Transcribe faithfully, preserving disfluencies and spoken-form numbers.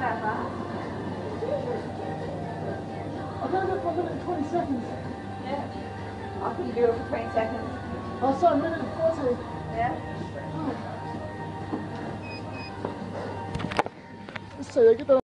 that fast. I gotta go for a minute and twenty seconds. Yeah. I couldn't do it for twenty seconds. Oh, sorry, a minute and forty. Yeah. Oh. Let's see, I get that.